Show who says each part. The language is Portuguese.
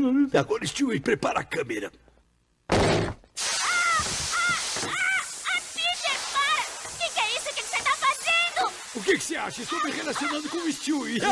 Speaker 1: Agora, Stewie, prepara a câmera.
Speaker 2: Peter, para! O que é isso que você tá fazendo?
Speaker 1: O que você acha? Estou me relacionando com o Stewie.